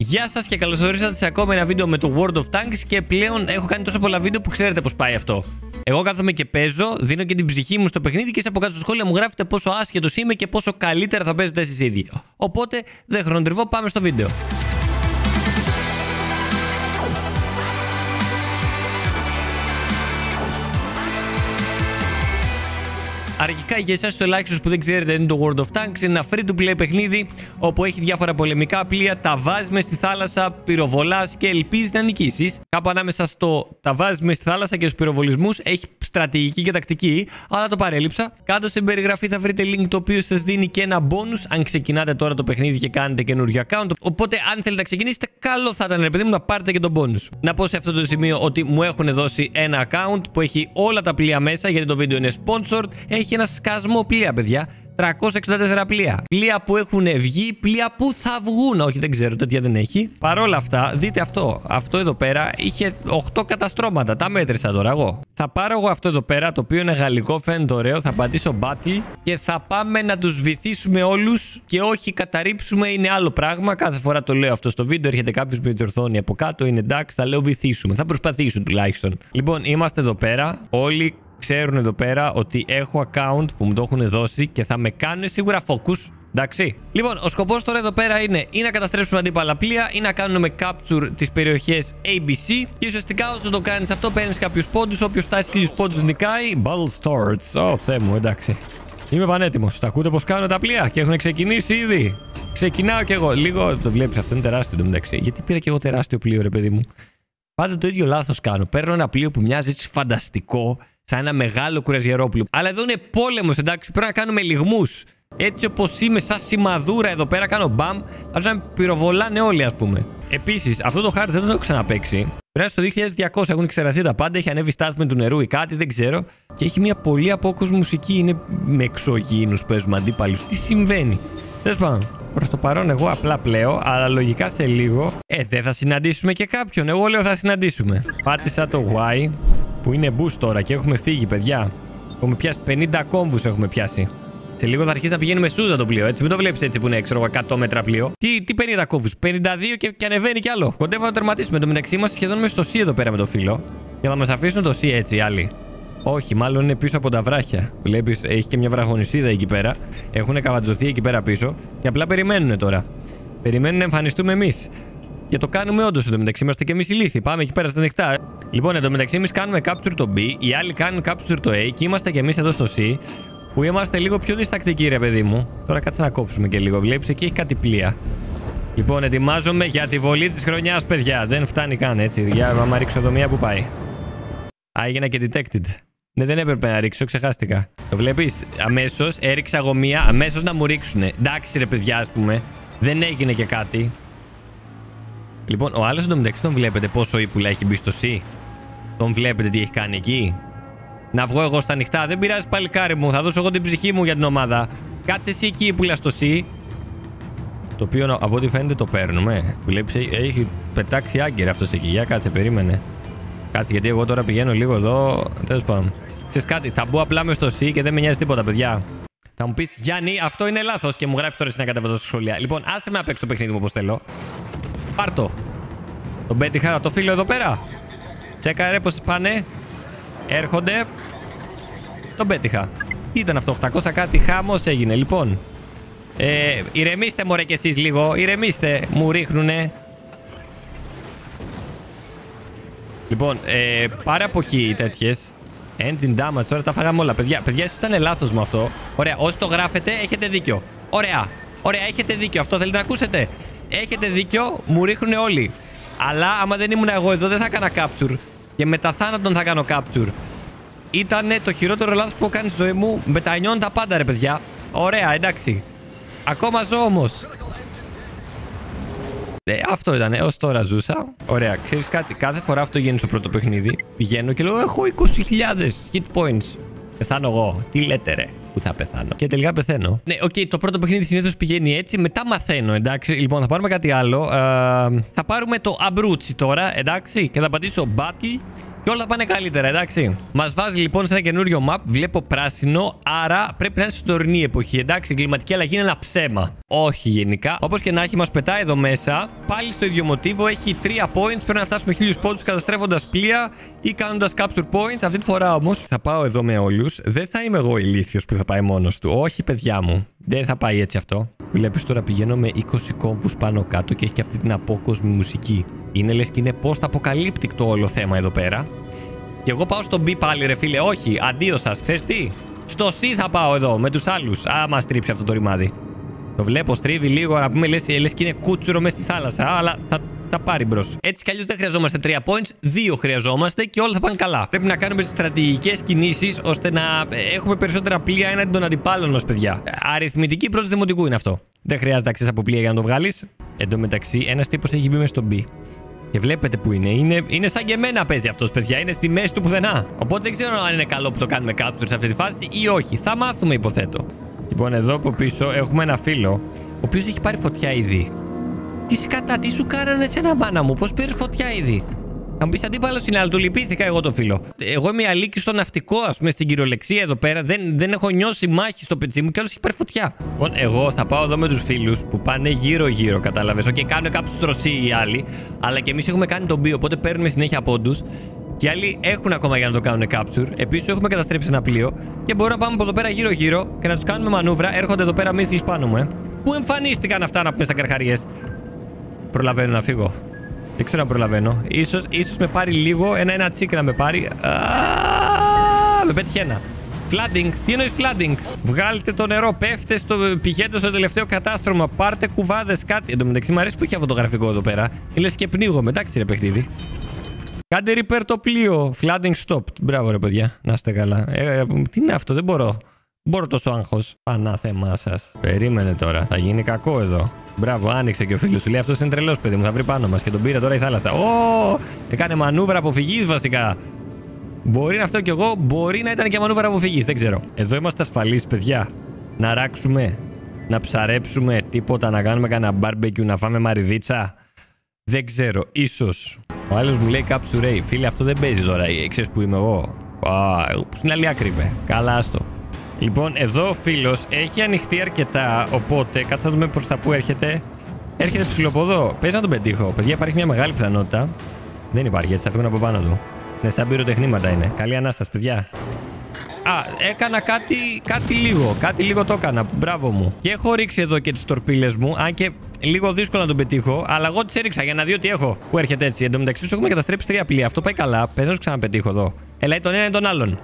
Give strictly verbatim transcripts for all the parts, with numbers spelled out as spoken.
Γεια σας και καλώς ορίσατε σε ακόμα ένα βίντεο με το World of Tanks. Και πλέον έχω κάνει τόσα πολλά βίντεο που ξέρετε πώς πάει αυτό. Εγώ κάθομαι και παίζω, δίνω και την ψυχή μου στο παιχνίδι και εσείς από κάτω στο σχόλια μου γράφετε πόσο άσχετος είμαι και πόσο καλύτερα θα παίζετε εσείς ήδη. Οπότε δεν χρονοτριβώ, πάμε στο βίντεο. Αρχικά για εσάς το ελάχιστος που δεν ξέρετε είναι το World of Tanks. Είναι ένα free-to-play παιχνίδι όπου έχει διάφορα πολεμικά πλοία, τα βάζεις μες στη θάλασσα, πυροβολάς και ελπίζεις να νικήσεις. Κάπου ανάμεσα στο τα βάζεις μες στη θάλασσα και στους πυροβολισμούς έχει στρατηγική και τακτική, αλλά το παρέλειψα. Κάτω στην περιγραφή θα βρείτε link το οποίο σας δίνει και ένα bonus αν ξεκινάτε τώρα το παιχνίδι και κάνετε καινούριο account. Οπότε αν θέλετε να ξεκινήσετε, καλό θα ήταν ρε παιδί μου να πάρετε και τον bonus. Να πω σε αυτό το σημείο ότι μου έχουν δώσει ένα account που έχει όλα τα πλοία μέσα, γιατί το βίντεο είναι sponsored. Έχει ένα σκασμό πλοία, παιδιά. τριακόσια εξήντα τέσσερα πλοία. Πλοία που έχουν βγει, πλοία που θα βγουν. Όχι, δεν ξέρω, τέτοια δεν έχει. Παρ' όλα αυτά, δείτε αυτό. Αυτό εδώ πέρα είχε οκτώ καταστρώματα. Τα μέτρησα τώρα εγώ. Θα πάρω εγώ αυτό εδώ πέρα, το οποίο είναι γαλλικό, φαίνεται ωραίο. Θα πατήσω battle και θα πάμε να τους βυθίσουμε όλους. Και όχι καταρρύψουμε, είναι άλλο πράγμα. Κάθε φορά το λέω αυτό στο βίντεο. Έρχεται κάποιο με διορθώνει από κάτω. Είναι εντάξει, θα λέω βυθίσουμε. Θα προσπαθήσουν τουλάχιστον. Λοιπόν, είμαστε εδώ πέρα. Όλοι ξέρουν εδώ πέρα ότι έχω account που μου το έχουν δώσει και θα με κάνουν σίγουρα focus. Εντάξει. Λοιπόν, ο σκοπός τώρα εδώ πέρα είναι ή να καταστρέψουμε αντίπαλα πλοία ή να κάνουμε capture τις περιοχές έι μπι σι. Και ουσιαστικά όσο το κάνεις αυτό, παίρνεις κάποιους πόντους. Όποιος φτάσει χίλιους πόντους νικάει. Battle starts. Ω, Θεέ μου, εντάξει. Είμαι πανέτοιμος. Τα ακούτε πως κάνω τα πλοία και έχουν ξεκινήσει ήδη. Ξεκινάω κι εγώ. Λίγο το βλέπεις, αυτό είναι τεράστιο εντωμεταξύ. Γιατί πήρα κι εγώ τεράστιο πλοίο, ρε παιδί μου. Πάντα το ίδιο λάθος κάνω. Παίρνω ένα πλοίο που μοιάζει έτσι φανταστικό, σαν ένα μεγάλο κουραζιερόπλοιο. Αλλά εδώ είναι πόλεμος, εντάξει. Πρέπει να κάνουμε λιγμούς. Έτσι όπως είμαι, σαν σημαδούρα εδώ πέρα, κάνω μπαμ. Θα να πυροβολάνε όλοι, ας πούμε. Επίσης, αυτό το χάρτη δεν το έχω ξαναπαίξει. Πρέπει στο δύο χιλιάδες διακόσια έχουν ξεραθεί τα πάντα. Έχει ανέβει στάθμη του νερού ή κάτι, δεν ξέρω. Και έχει μια πολύ απόκοσμη μουσική. Είναι με εξωγήινους, παίζουμε αντίπαλους. Τι συμβαίνει? Τέλος πάντων. Προς το παρόν, εγώ απλά πλέω, αλλά λογικά σε λίγο. Ε, δεν θα συναντήσουμε και κάποιον. Εγώ λέω θα συναντήσουμε. Πάτησα το Y, που είναι boost τώρα και έχουμε φύγει, παιδιά. Έχουμε πιάσει πενήντα κόμβους, έχουμε πιάσει. Σε λίγο θα αρχίσει να πηγαίνει με σούζα το πλοίο, έτσι. Μην το βλέπεις έτσι που είναι, ξέρω, εκατό μέτρα πλοίο. Τι, τι πενήντα κόμβους, πενήντα δύο και, και ανεβαίνει κι άλλο. Κοντεύω να τερματίσουμε. Το μεταξύ είμαστε σχεδόν μέσα στο C εδώ πέρα με το φίλο. Και θα μας αφήσουν το C έτσι οι άλλοι. Όχι, μάλλον είναι πίσω από τα βράχια. Βλέπεις, έχει και μια βραχονισίδα εκεί πέρα. Έχουν καβατζωθεί εκεί πέρα πίσω. Και απλά περιμένουν τώρα. Περιμένουν να εμφανιστούμε εμείς. Και το κάνουμε όντως εντωμεταξύ. Είμαστε και εμείς ηλίθιοι. Πάμε εκεί πέρα στα ανοιχτά. Λοιπόν, εντωμεταξύ εμείς κάνουμε capture το B. Οι άλλοι κάνουν capture το A. Και είμαστε και εμείς εδώ στο C. Που είμαστε λίγο πιο διστακτικοί, ρε παιδί μου. Τώρα κάτσε να κόψουμε και λίγο. Βλέπεις, εκεί έχει κάτι πλοία. Λοιπόν, ετοιμάζομαι για τη βολή της χρονιάς, παιδιά. Δεν φτάνει καν έτσι. Για να ρίξω εδώ μία που πάει. Α, έγινα και detected. Ναι, δεν έπρεπε να ρίξω, ξεχάστηκα. Το βλέπεις, αμέσως έριξα εγώ μία, αμέσως να μου ρίξουνε. Εντάξει, ρε παιδιά, ας πούμε. Δεν έγινε και κάτι. Λοιπόν, ο άλλος εντωμεταξύ τον βλέπετε πόσο ύπουλα έχει μπει στο C. Τον βλέπετε τι έχει κάνει εκεί. Να βγω εγώ στα ανοιχτά. Δεν πειράζει, παλικάρι μου. Θα δώσω εγώ την ψυχή μου για την ομάδα. Κάτσε εσύ εκεί ύπουλα στο C. Το οποίο από ό,τι φαίνεται το παίρνουμε. Βλέπεις, έχει πετάξει άγκυρα αυτός εκεί. Για κάτσε, περίμενε. Κάτσε, γιατί εγώ τώρα πηγαίνω λίγο εδώ. Τέλος πάντων. Ξέρεις κάτι, θα μπω απλά μες στο C και δεν με νοιάζει τίποτα, παιδιά. Θα μου πεις, Γιάννη, αυτό είναι λάθος. Και μου γράφει τώρα εσύ να κατεβαίνω στα σχόλια. Λοιπόν, άσε με να παίξω το παιχνίδι μου όπως θέλω. Πάρτο. Τον πέτυχα το φίλο εδώ πέρα. Τσέκα ρε πως πάνε. Έρχονται. Τον πέτυχα. Τι ήταν αυτό, οκτακόσια κάτι, χάμος έγινε. Λοιπόν. Ε, ηρεμήστε μωρέ κι εσείς λίγο. Ηρεμήστε. Μου ρίχνουνε. Λοιπόν, ε, πάρε από εκεί τέτοιες. Engine damage, τώρα τα φάγαμε όλα. Παιδιά, παιδιά, ίσως ήταν λάθος με αυτό. Ωραία, όσοι το γράφετε, έχετε δίκιο. Ωραία, ωραία, έχετε δίκιο. Αυτό θέλετε να ακούσετε. Έχετε δίκιο, μου ρίχνουν όλοι. Αλλά άμα δεν ήμουν εγώ εδώ, δεν θα έκανα capture. Και μετά θάνατον θα κάνω capture. Ήτανε το χειρότερο λάθος που έχω κάνει στη ζωή μου. Μετανιώνουν τα πάντα, ρε παιδιά. Ωραία, εντάξει. Ακόμα ζω όμως. Ε, αυτό ήταν, έως τώρα ζούσα. Ωραία, ξέρεις κάτι, κάθε φορά αυτό γίνει στο πρώτο παιχνίδι. Πηγαίνω και λέω: έχω είκοσι χιλιάδες hit points. Πεθάνω εγώ. Τι λέτε, ρε, που θα πεθάνω. Και τελικά πεθαίνω. Ναι, οκ, okay, το πρώτο παιχνίδι συνήθως πηγαίνει έτσι. Μετά μαθαίνω, εντάξει. Λοιπόν, θα πάρουμε κάτι άλλο. Ε, θα πάρουμε το Abruzzi τώρα, εντάξει. Και θα πατήσω battle. Και όλα πάνε καλύτερα, εντάξει. Μας βάζει λοιπόν σε ένα καινούριο map. Βλέπω πράσινο, άρα πρέπει να είναι στην τωρινή εποχή. Εντάξει, η κλιματική αλλαγή είναι ένα ψέμα. Όχι γενικά. Όπως και να έχει, μας πετάει εδώ μέσα. Πάλι στο ίδιο μοτίβο. Έχει τρία points. Πρέπει να φτάσουμε χίλιους πόντους καταστρέφοντας πλοία ή κάνοντας capture points. Αυτή τη φορά όμως θα πάω εδώ με όλους. Δεν θα είμαι εγώ ηλίθιος που θα πάει μόνος του. Όχι, παιδιά μου. Δεν θα πάει έτσι αυτό. Βλέπεις τώρα πηγαίνω με είκοσι κόμβους πάνω κάτω και έχει και αυτή την απόκοσμη μουσική. Είναι λες και είναι post-apocalyptic το όλο θέμα εδώ πέρα. Και εγώ πάω στο B πάλι, ρε φίλε. Όχι, αντίο σας. Ξέρεις τι? Στο C θα πάω εδώ με τους άλλους. Α, μας τρίψει αυτό το ρημάδι. Το βλέπω, στρίβει λίγο να πούμε, λες, λες και είναι κούτσουρο μες στη θάλασσα. Αλλά θα τα πάρει μπρος. Έτσι κι αλλιώς δεν χρειαζόμαστε τρία points, δύο χρειαζόμαστε και όλα θα πάνε καλά. Πρέπει να κάνουμε στρατηγικές κινήσεις ώστε να έχουμε περισσότερα πλοία έναντι των αντιπάλων μας, παιδιά. Αριθμητική πρώτη δημοτικού είναι αυτό. Δεν χρειάζεται να ξέρεις από πλοία για να το βγάλεις. Εν τω μεταξύ, ένας τύπος έχει μπει μέσα στο B. Και βλέπετε που είναι. είναι. Είναι σαν και εμένα παίζει αυτός, παιδιά. Είναι στη μέση του πουθενά. Οπότε δεν ξέρω αν είναι καλό που το κάνουμε capture σε αυτή τη φάση ή όχι. Θα μάθουμε, υποθέτω. Λοιπόν, εδώ από πίσω έχουμε ένα φίλο, ο οποίος έχει πάρει φωτιά ήδη. Τι σκατά, τι σου κάνανε σε ένα μάνα μου, πώς πήρες φωτιά ήδη? Θα μου πεις αντίπαλος είναι, αλλά του λυπήθηκα εγώ το φίλο. Εγώ είμαι αλήκη στο ναυτικό, ας πούμε, στην κυριολεξία εδώ πέρα. Δεν, δεν έχω νιώσει μάχη στο πετσί μου και όλος έχει πάρει φωτιά. Λοιπόν, εγώ θα πάω εδώ με τους φίλους που πάνε γύρω-γύρω, κατάλαβες. Και okay, κάνουν κάποιους τροσί οι άλλοι. Αλλά και εμείς έχουμε κάνει τον B, οπότε παίρνουμε συνέχεια πόντους. Και οι άλλοι έχουν ακόμα για να το κάνουν capture. Επίσης, έχουμε καταστρέψει ένα πλοίο. Και μπορούμε να πάμε από εδώ πέρα γύρω-γύρω και να τους κάνουμε μανούβρα. Έρχονται εδώ πέρα μίσης πάνω μου, ε. Πού εμφανίστηκαν αυτά να πούμε στα καρχαρίες? Προλαβαίνω να φύγω. Δεν ξέρω αν προλαβαίνω. Ίσως, ίσως με πάρει λίγο. Ένα-ένα τσίκ να με πάρει. Α, με πέτυχε ένα. Flooding. Τι εννοείς flooding? Βγάλτε το νερό. Πέφτε στο. Πηγαίνετε στο τελευταίο κατάστρωμα. Πάρτε κουβάδες, κάτι. Εν τω μεταξύ, μου αρέσει που έχει αυτό το γραφικό εδώ πέρα. Λες και πνίγομαι. Εντάξει, ρε παιχνίδι. Κάντε repair το πλοίο. Flooding stopped. Μπράβο, ρε παιδιά. Να είστε καλά. Ε, τι είναι αυτό, δεν μπορώ. Μπορώ τόσο άγχος. Πανάθεμά σας. Περίμενε τώρα. Θα γίνει κακό εδώ. Μπράβο, άνοιξε και ο φίλος του. Λέει αυτός είναι τρελός, παιδί μου. Θα βρει πάνω μας. Και τον πήρε τώρα η θάλασσα. Ω! Έκανε μανούβρα αποφυγής βασικά. Μπορεί να αυτό κι εγώ. Μπορεί να ήταν και μανούβρα αποφυγής. Δεν ξέρω. Εδώ είμαστε ασφαλείς, παιδιά. Να ράξουμε. Να ψαρέψουμε. Τίποτα. Να κάνουμε κανένα barbecue. Να φάμε μαριδίτσα. Δεν ξέρω. Ίσως. Ο άλλος μου λέει capture ray. Φίλε, αυτό δεν παίζει τώρα. Ξέρεις που είμαι εγώ? Α, στην άλλη άκρη είμαι. Καλά, άστο. Λοιπόν, εδώ ο φίλος έχει ανοιχτεί αρκετά, οπότε κάτσε να δούμε προς τα που έρχεται. Έρχεται ψιλοποδό. Πες να τον πετύχω. Παιδιά, υπάρχει μια μεγάλη πιθανότητα. Δεν υπάρχει, έτσι θα φύγουν από πάνω του. Ναι, σαν πυροτεχνήματα είναι. Καλή ανάσταση, παιδιά. Α, έκανα κάτι, κάτι λίγο. Κάτι λίγο το έκανα. Μπράβο μου. Και έχω ρίξει εδώ και τις τορπίλες μου. Αν και λίγο δύσκολο να τον πετύχω. Αλλά εγώ τις έριξα για να δει ότι έχω. Πού έρχεται έτσι. Εν τω μεταξύ του έχουμε καταστρέψει τρία πλοία. Αυτό πάει καλά. Πες να του ξαναπετύχω εδώ. Ελά, τον ένα ή τον άλλον.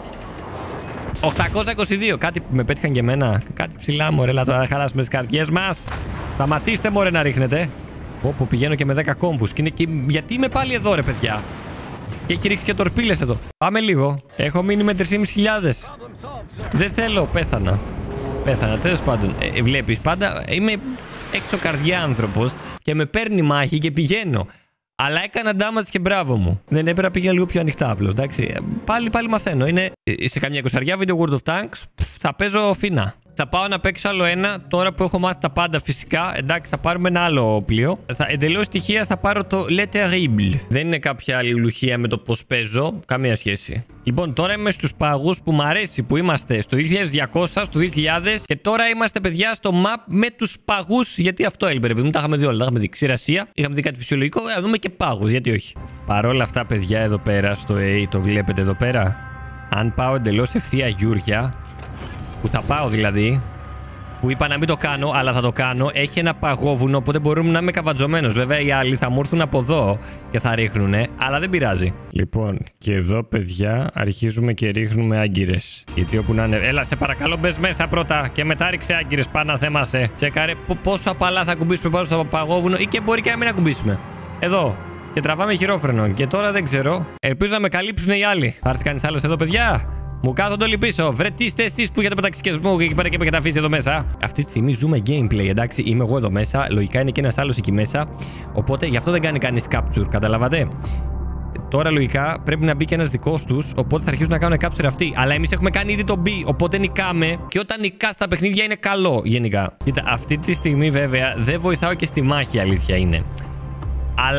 οκτακόσια είκοσι δύο. Κάτι που με πέτυχαν και εμένα. Κάτι ψηλά, μωρέ. Λα τώρα χαλάσουμε τις καρδιές μας. Σταματήστε, μωρέ, να ρίχνετε. Όπου πηγαίνω και με δέκα κόμβους. Και, και... Γιατί είμαι πάλι εδώ, ρε παιδιά. Και έχει ρίξει και τορπίλες εδώ. Πάμε λίγο. Έχω μείνει με τρεις χιλιάδες πεντακόσιες. Δεν θέλω, πέθανα. Πέθανα, τέλος πάντων. Ε, βλέπεις, πάντα είμαι έξω καρδιά άνθρωπος και με παίρνει μάχη και πηγαίνω. Αλλά έκανα damage και μπράβο μου. Δεν έπρεπε να πήγα λίγο πιο ανοιχτά απλώς. Εντάξει. Πάλι, πάλι μαθαίνω. Είναι σε καμιά εικοσαριά βίντεο World of Tanks. Θα παίζω φίνα. Θα πάω να παίξω άλλο ένα. Τώρα που έχω μάθει τα πάντα φυσικά. Εντάξει, θα πάρουμε ένα άλλο πλοίο. Θα, εντελώς στοιχεία θα πάρω το Le Terrible. Δεν είναι κάποια αλληλουχία με το πώς παίζω. Καμία σχέση. Λοιπόν, τώρα είμαι στους παγούς που μου αρέσει που είμαστε στο δύο χιλιάδες διακόσια, στο δύο χιλιάδες και τώρα είμαστε, παιδιά, στο map με τους παγούς. Γιατί αυτό έλειπε, επειδή μου τα είχαμε δει όλα. Τα είχαμε δει ξηρασία, είχαμε δει κάτι φυσιολογικό. Θα δούμε και πάγους, γιατί όχι. Παρ' όλα αυτά, παιδιά, εδώ πέρα στο A, το βλέπετε εδώ πέρα. Αν πάω εντελώς ευθεία γιούρια, που θα πάω δηλαδή, που είπα να μην το κάνω, αλλά θα το κάνω, έχει ένα παγόβουνο, οπότε μπορούμε να είμαι καβατζωμένος. Βέβαια, οι άλλοι θα μου έρθουν από εδώ και θα ρίχνουνε, αλλά δεν πειράζει. Λοιπόν, και εδώ, παιδιά, αρχίζουμε και ρίχνουμε άγκυρες. Γιατί όπου να είναι. Έλα, σε παρακαλώ, μπες μέσα πρώτα και μετά ρίξε άγκυρες. Πάνω θέμασε. Τσεκάρε πόσο απαλά θα κουμπίσουμε πάνω στο παγόβουνο ή και μπορεί και να μην ακουμπήσουμε. Εδώ. Και τραβάμε χειρόφρενο. Και τώρα δεν ξέρω. Ελπίζω να με καλύψουν οι άλλοι. Θα έρθει κανείς άλλος εδώ, παιδιά. Μου κάθονται όλοι πίσω. Βρε, τι είστε εσείς που έχετε πεταξικεσμό και εκεί πέρα και έχετε αφήσει εδώ μέσα. Αυτή τη στιγμή ζούμε gameplay, εντάξει. Είμαι εγώ εδώ μέσα. Λογικά είναι και ένας άλλος εκεί μέσα. Οπότε γι' αυτό δεν κάνει κανείς capture. Καταλάβατε. Τώρα λογικά πρέπει να μπει και ένας δικός τους. Οπότε θα αρχίσουν να κάνουν capture αυτοί. Αλλά εμείς έχουμε κάνει ήδη το B. Οπότε νικάμε. Και όταν νικά στα παιχνίδια είναι καλό γενικά. Κοίτα, αυτή τη στιγμή βέβαια δεν βοηθάω και στη μάχη, αλήθεια είναι. Αλλά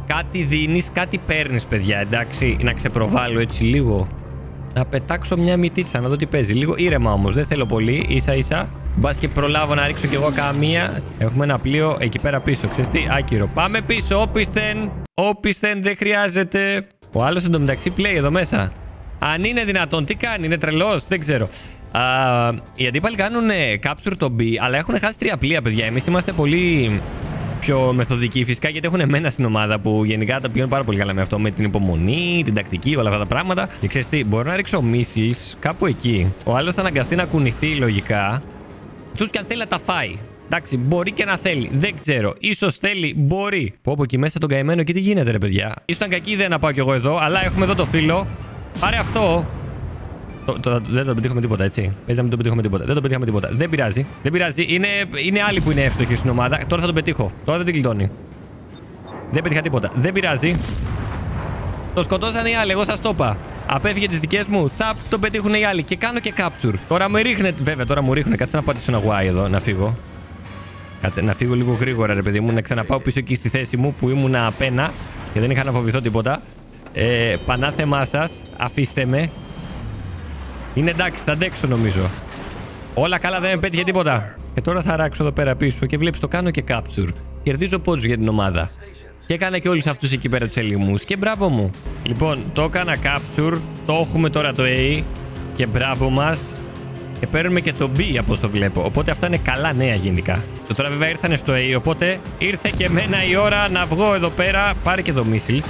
Κάτι δίνεις, κάτι παίρνεις, παιδιά. Εντάξει, να ξεπροβάλλω έτσι λίγο. Να πετάξω μια μυτίτσα, να δω τι παίζει. Λίγο ήρεμα όμως, δεν θέλω πολύ. Ίσα ίσα. Μπας και προλάβω να ρίξω κι εγώ καμία. Έχουμε ένα πλοίο εκεί πέρα πίσω. Ξέρεις τι, άκυρο. Πάμε πίσω, όπισθεν. Όπισθεν, δεν χρειάζεται. Ο άλλος εντωμεταξύ πλέει εδώ μέσα. Αν είναι δυνατόν, τι κάνει, είναι τρελός, δεν ξέρω. Α, οι αντίπαλοι κάνουν capture το B, αλλά έχουν χάσει τρία πλοία, παιδιά. Εμείς είμαστε πολύ πιο μεθοδικοί, φυσικά, γιατί έχουν εμένα στην ομάδα που γενικά τα πηγαίνουν πάρα πολύ καλά με αυτό. Με την υπομονή, την τακτική, όλα αυτά τα πράγματα. Και ξέρεις τι, μπορώ να ρίξω missiles κάπου εκεί. Ο άλλος θα αναγκαστεί να κουνηθεί λογικά. Αυτούς και αν θέλει να τα φάει. Εντάξει, μπορεί και να θέλει. Δεν ξέρω. Ίσως θέλει, μπορεί. Πω από εκεί μέσα τον καημένο και τι γίνεται, ρε παιδιά. Ίσως ήταν κακή ιδέα να πάω κι εγώ εδώ, αλλά έχουμε εδώ το φίλο. Πάρε αυτό. Το, το, δεν το πετύχουμε τίποτα, έτσι. Παίζει να μην το πετύχουμε τίποτα. Δεν το πετύχαμε τίποτα. Δεν πειράζει. Δεν πειράζει. Είναι, είναι άλλοι που είναι εύστοχοι στην ομάδα. Τώρα θα τον πετύχω. Τώρα δεν την κλειδώνει. Δεν πετύχα τίποτα. Δεν πειράζει. Το σκοτώσανε οι άλλοι. Εγώ σας το είπα. Απέφυγε τις δικές μου. Θα τον πετύχουν οι άλλοι. Και κάνω και capture. Τώρα με ρίχνετε. Βέβαια, τώρα μου ρίχνουν. Κάτσε να πατήσω ένα Y εδώ. Να φύγω. Κάτσε να φύγω λίγο γρήγορα, ρε παιδί μου. Να ξαναπάω πίσω εκεί στη θέση μου που ήμουν απένα και δεν είχα να φοβηθώ τίποτα. Ε, πανάθεμά σας. Αφήστε με. Είναι εντάξει, θα αντέξω νομίζω. Όλα καλά, δεν με πέτυχε τίποτα. Και τώρα θα ράξω εδώ πέρα πίσω και βλέπεις το κάνω και capture. Κερδίζω πόντους για την ομάδα. Και έκανα και όλους αυτούς εκεί πέρα τους ελιγμούς. Και μπράβο μου. Λοιπόν, το έκανα capture. Το έχουμε τώρα το A. Και μπράβο μας. Και παίρνουμε και το B από όσο βλέπω. Οπότε αυτά είναι καλά νέα γενικά. Το τώρα βέβαια ήρθανε στο A. Οπότε ήρθε και εμένα η ώρα να βγω εδώ πέρα. Πάρε και εδώ missiles.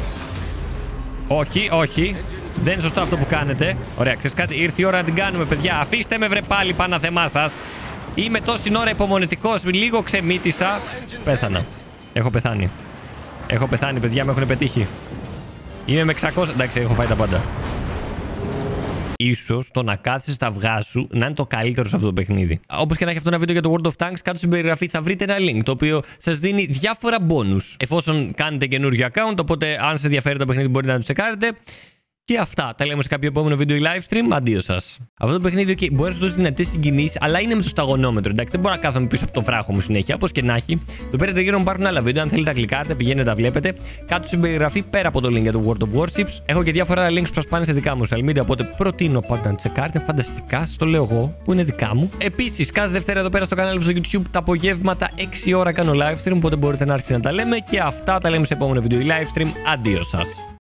Όχι, όχι. Δεν είναι σωστό αυτό που κάνετε. Ωραία, ξέρεις κάτι, ήρθε η ώρα να την κάνουμε, παιδιά. Αφήστε με βρε πάλι πάνω θεμά σας. Είμαι τόση ώρα υπομονετικός. Λίγο ξεμύτησα. Πέθανα. Έχω πεθάνει. Έχω πεθάνει, παιδιά, με έχουν πετύχει. Είμαι με εξακόσια. Εντάξει, έχω φάει τα πάντα. Ίσως το να κάθεσαι στα αυγά σου να είναι το καλύτερο σε αυτό το παιχνίδι. Όπως και να έχει αυτό ένα βίντεο για το World of Tanks, κάτω στην περιγραφή θα βρείτε ένα link το οποίο σας δίνει διάφορα bonus εφόσον κάνετε καινούργιο account. Οπότε, αν σας ενδιαφέρει το παιχνίδι, μπορείτε να το τσεκάρετε. Και αυτά. Τα λέμε σε κάποιο επόμενο βίντεο ή live stream. Αντίο σας. Αυτό το παιχνίδι okay, μπορεί να σου δώσει δυνατές συγκινήσεις, αλλά είναι με το σταγονόμετρο. Εντάξει, δεν μπορώ να κάθομαι πίσω από το βράχο μου συνέχεια. Όπως και να έχει. Εδώ πέρα τριγύρω μου υπάρχουν άλλα βίντεο. Αν θέλετε να κλικάτε, πηγαίνετε τα βλέπετε. Κάτω στην περιγραφή πέρα από το link για το World of Warships. Έχω και διάφορα links που σας πάνε σε δικά μου social media. Οπότε προτείνω πάντα να τσεκάρετε. Φανταστικά, σας το λέω εγώ που είναι δικά μου. Επίσης, κάθε Δευτέρα εδώ πέρα στο κανάλι μου στο YouTube τα απογεύματα έξι ώρα κάνω live stream. Οπότε μπορείτε να έρθετε να τα λέμε. Και αυτά τα λέμε σε επόμενο βίντεο ή live stream. Αντίο σας.